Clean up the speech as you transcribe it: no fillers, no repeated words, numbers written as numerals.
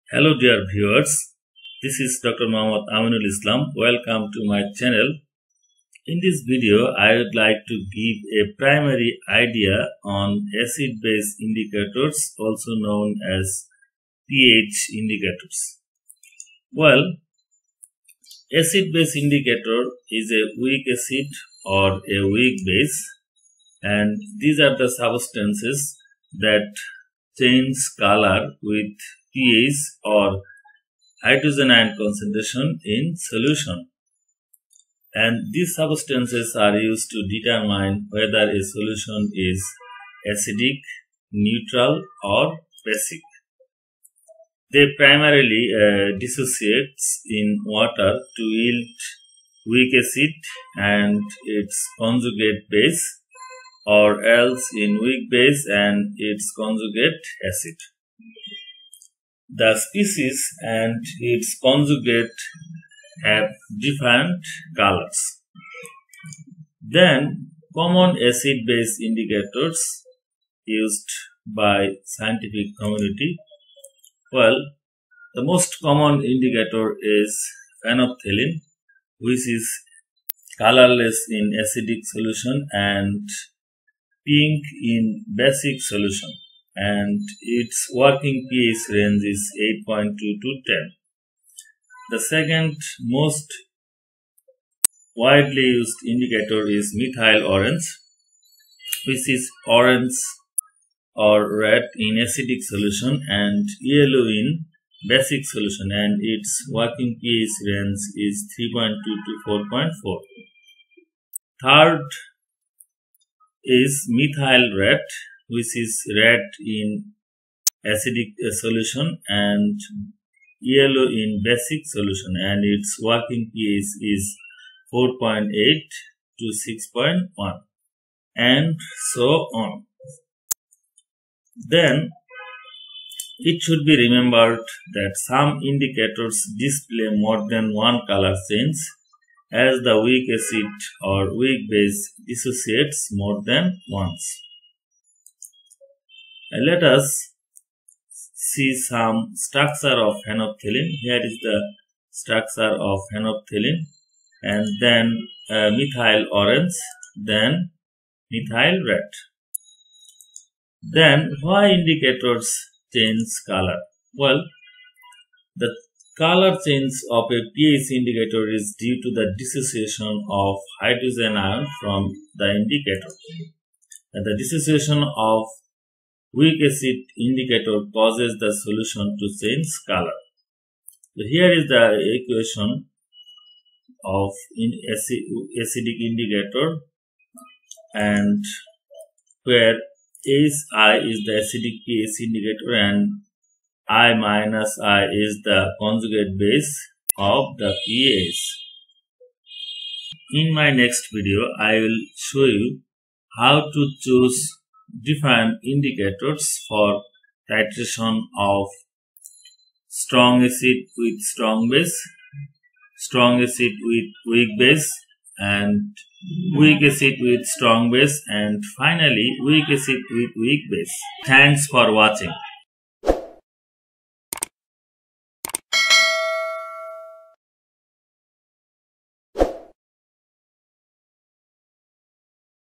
Hello dear viewers, this is Dr. Mohammad Aminulchem. Welcome to my channel. In this video, I would like to give a primary idea on acid-base indicators, also known as pH indicators. Well, acid-base indicator is a weak acid or a weak base, and these are the substances that change color with pH or hydrogen ion concentration in solution, and these substances are used to determine whether a solution is acidic, neutral or basic. They primarily dissociate in water to yield weak acid and its conjugate base, or else in weak base and its conjugate acid. The species and its conjugate have different colors. Then, common acid-base indicators used by scientific community. Well, the most common indicator is phenolphthalein, which is colorless in acidic solution and pink in basic solution, and its working pH range is 8.2 to 10. The second most widely used indicator is methyl orange, which is orange or red in acidic solution and yellow in basic solution, and its working pH range is 3.2 to 4.4. Third is methyl red, which is red in acidic solution and yellow in basic solution, and its working pH is 4.8 to 6.1, and so on. Then it should be remembered that some indicators display more than one color change, as the weak acid or weak base dissociates more than once. Let us see some structure of phenolphthalein. Here is the structure of phenolphthalein, and then methyl orange, then methyl red. Then why indicators change color? Well, the color change of a pH indicator is due to the dissociation of hydrogen ion from the indicator. And the dissociation of weak acid indicator causes the solution to change color. So here is the equation of acidic indicator, and where I is the acidic pH indicator and I minus I is the conjugate base of the pH. In my next video, I will show you how to choose different indicators for titration of strong acid with strong base, strong acid with weak base, and weak acid with strong base, and finally weak acid with weak base. Thanks for watching.